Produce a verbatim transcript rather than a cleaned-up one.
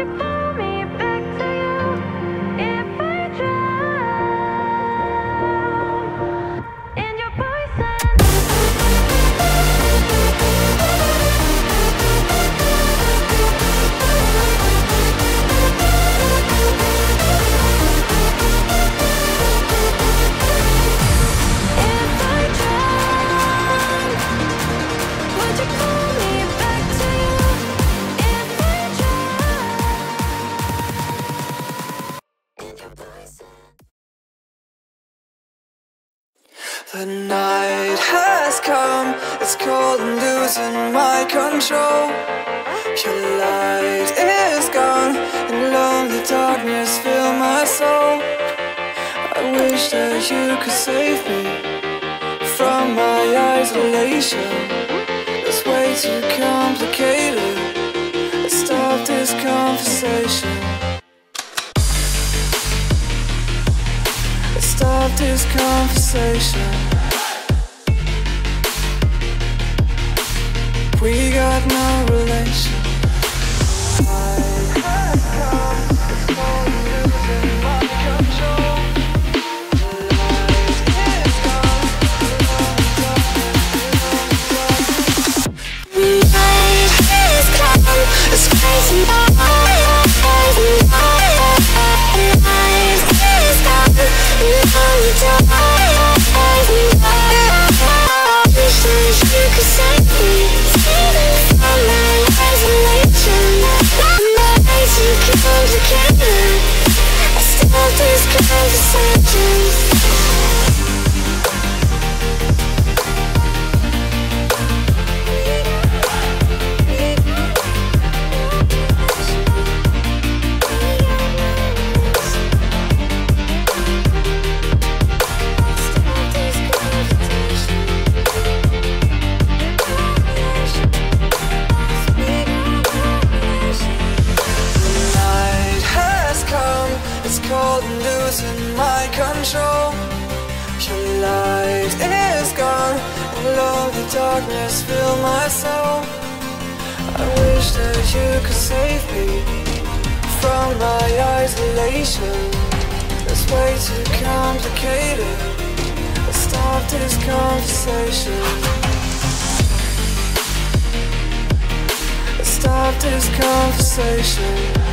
pull me back to you if I drown in your poison. The night has come, it's cold and losing my control. Your light is gone, and lonely darkness fill my soul. I wish that you could save me from my isolation. It's way too complicated. Let's stop this conversation. Let's stop this conversation. We got no relation. I have come, it's cold and losing my control. The light is gone, the night is come, it's crazy. The night is gone, the lonely dark. I wish that you could save me from my isolation. I'm not way too complicated. I stop this conversation. Cold and losing my control. Your light is gone, and lonely darkness fill my soul. I wish that you could save me from my isolation. It's way too complicated. Let's stop this conversation. Let's stop this conversation.